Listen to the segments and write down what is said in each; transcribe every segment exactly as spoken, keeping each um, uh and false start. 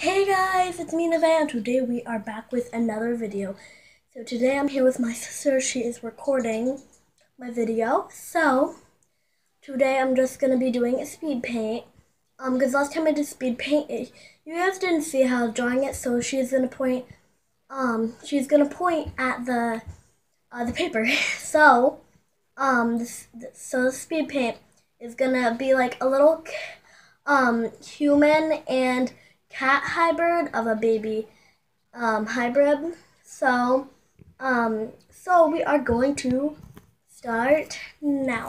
Hey guys, it's me Nevaeh, and today we are back with another video. So today I'm here with my sister. She is recording my video. So today I'm just gonna be doing a speed paint. Um, because last time I did speed paint, it, you guys didn't see how I was drawing it. So she's gonna point. Um, she's gonna point at the uh, the paper. so um, this, so the speed paint is gonna be like a little um human and cat hybrid of a baby um, hybrid. So, um, so we are going to start now.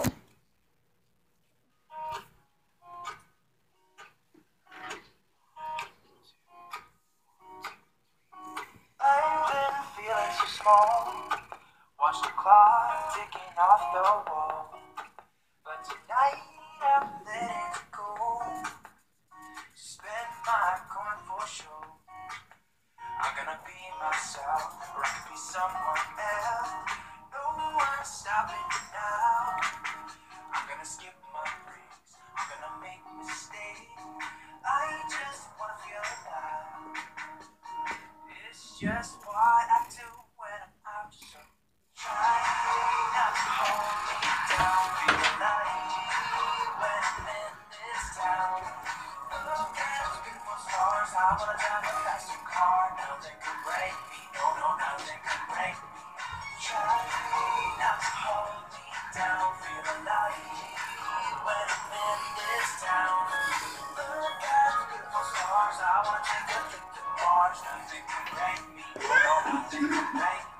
I've been feeling so small. Watch the clock ticking off the wall. But tonight I'm letting it go. Spend my coin for sure. I'm gonna be myself, or I could be someone else. No one's stopping me now. I'm gonna skip my breaks. I'm gonna make mistakes. I just wanna feel alive. It's just what I do when I'm out. So try not to hold me down. Feel alive when I'm in this town. Look at those beautiful stars. I wanna drive a faster car. Nothing can break me. No, no, nothing can break me. Try not to hold me down. Feel alive when I'm in this town. Look at those beautiful stars. I wanna take a trip to Mars. Nothing can break me. No, no, nothing can break me.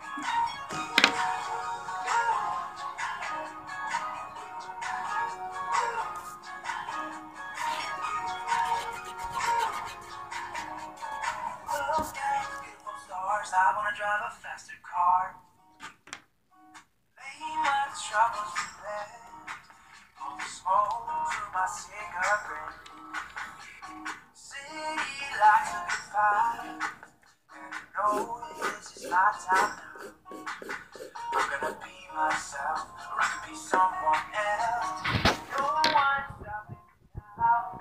Look at those beautiful stars. I wanna drive a faster car. Lay my troubles to rest. Pull the smoke through my cigarette. City lights are goodbye. And I know this is my time now. I'm gonna be myself, or I could be someone else. No one's stopping me now.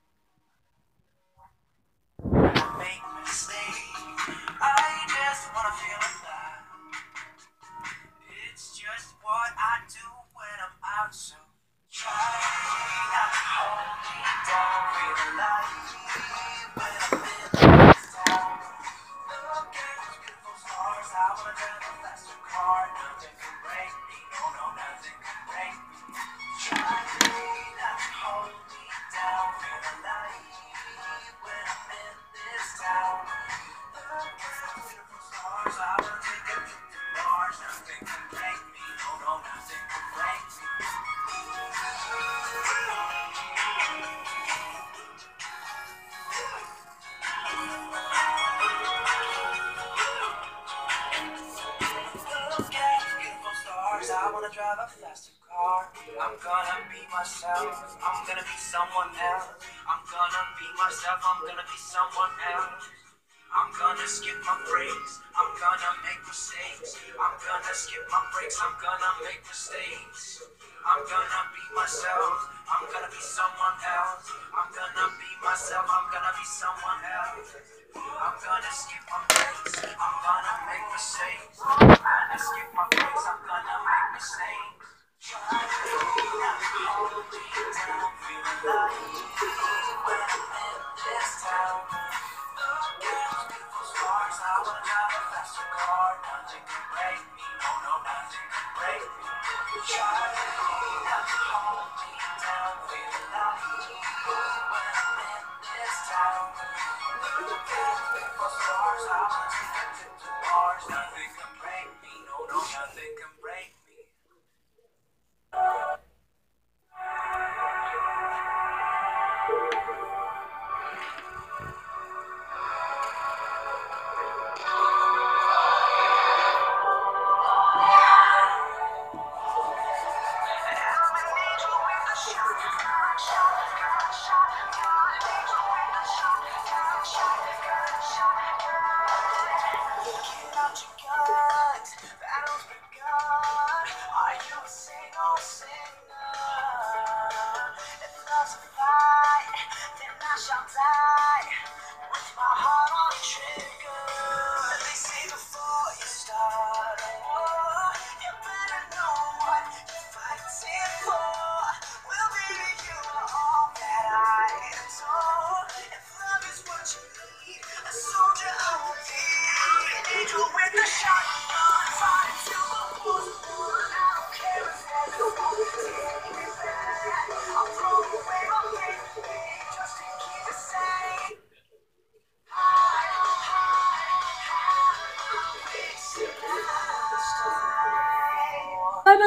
When I make mistakes, I just wanna feel alive. It's just what I do when I'm out, so try not to hold me down. Feel alive when I'm in this town. Look at those beautiful stars. I wanna drive a faster car. Nothing can break me. No, no, nothing can break me. Try not to hold me down. Feel alive when I'm in this town. Look at those beautiful stars. I wanna take a trip to Mars. Nothing can break me. No, no, nothing can break me. Look at these beautiful stars. I wanna drive a faster car. I'm gonna be myself. I'm gonna be someone else. I'm gonna be myself. I'm gonna be someone else. I'm gonna skip my breaks. I'm gonna make mistakes. I'm gonna skip my breaks. I'm gonna make mistakes. I'm gonna be myself. I'm gonna be someone else. I'm gonna be myself. I'm gonna be someone else. I'm gonna skip my breaks. I'm gonna make mistakes. I'm gonna skip my breaks. I'm gonna make mistakes. Try not to hold me down. Feel alive when I'm in this town. Look at those beautiful stars. I wanna drive a faster car. Nothing can break me. No, no, nothing can break me. Try not to hold me down. Feel alive when I'm in this town. Look at those beautiful stars. I wanna take a trip to Mars. Nothing can break me. No, no, nothing can break me. Get out your gun.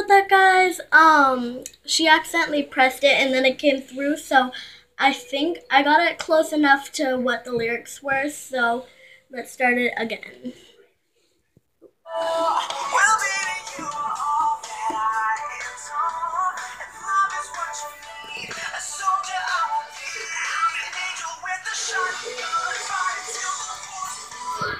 about that, guys. Um, she accidentally pressed it and then it came through, so I think I got it close enough to what the lyrics were, so let's start it again. Well, baby, you are all that I am. If love is what you need, a soldier I will be. I'm an angel with a shotgun, fighting till the war's won.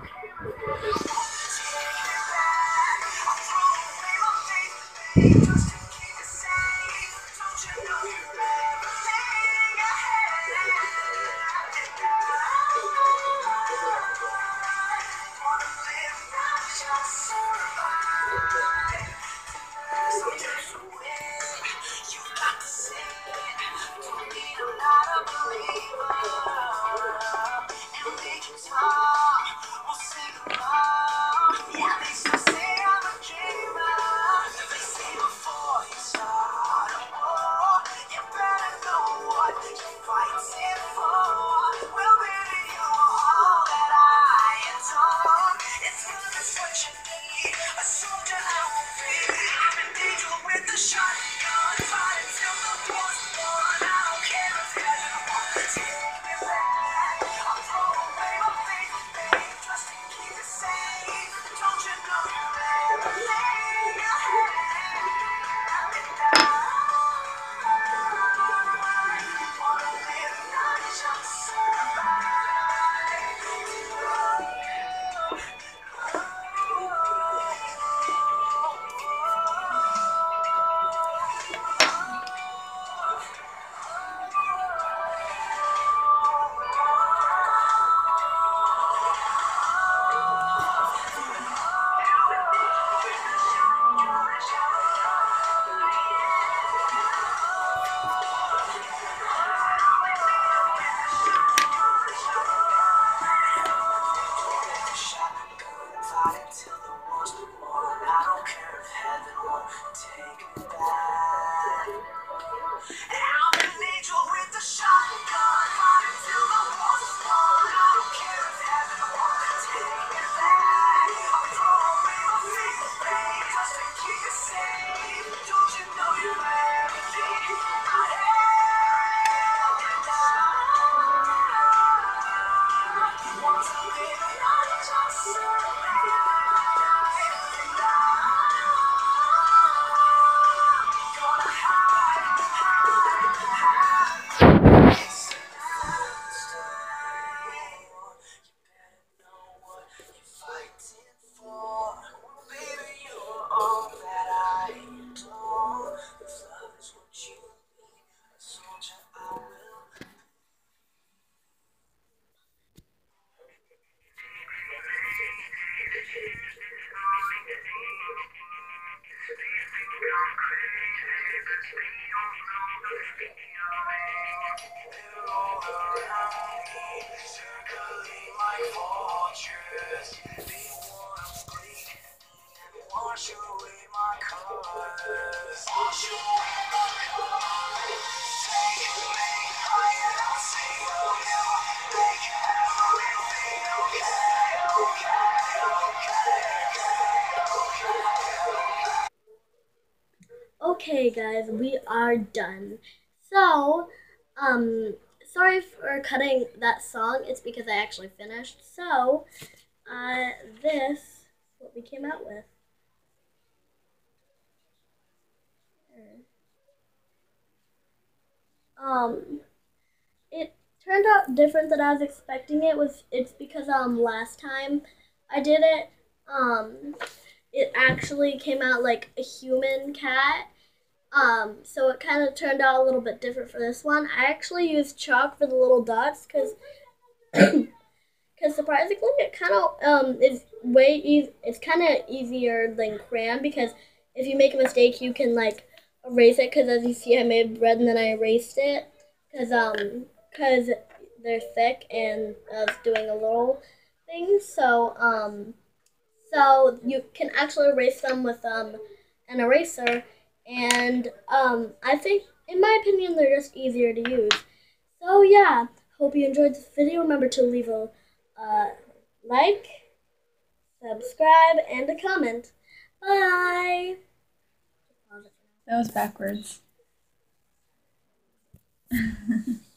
Take me back. I'll throw away my faith, babe, just to keep it safe. Don't you know you're everything I had? And I wanna live, not just survive. So just win. You got to sing. Don't mean I'm not a believer. And we can talk. We'll sing along. Yeah, they still say I'm a dreamer. They say before you start a war, you better know what you're fighting for. Well, baby, you are all that I adore. It's love is what you need. A soldier I will be. I'm an angel with a shotgun, fighting till the war's won. I don't care if heaven won't take me back. I'll throw away my faith, babe, just to keep it safe. Don't you know you're everything I had? And I wanna live, not just survive. Till the war's won, I don't care if heaven won't take me back. I'm an angel with a shotgun, fighting till the war's won. I don't care if heaven won't take me back. I'll throw away my faith, babe, just to keep it safe. Don't you know you're everything I have? And I want to live, not just survive. Wash away my colors. Wash away my colors. Take me higher, see you. Make everything Okay, okay, okay, okay, okay. guys, we are done. So, um, sorry for cutting that song. It's because I actually finished. So, uh, this is what we came out with. Um, it turned out different than I was expecting. It was. It's because um last time I did it, um, it actually came out like a human cat. Um, so it kind of turned out a little bit different for this one. I actually used chalk for the little dots because, because surprisingly, it kind of um is way easy. It's kind of easier than crayon because if you make a mistake, you can like erase it. Because as you see, I made red and then I erased it because um because they're thick and I was doing a little thing. So um so you can actually erase them with um an eraser, and um I think in my opinion they're just easier to use. So yeah, hope you enjoyed this video. Remember to leave a uh, like, subscribe, and a comment. Bye! That was backwards.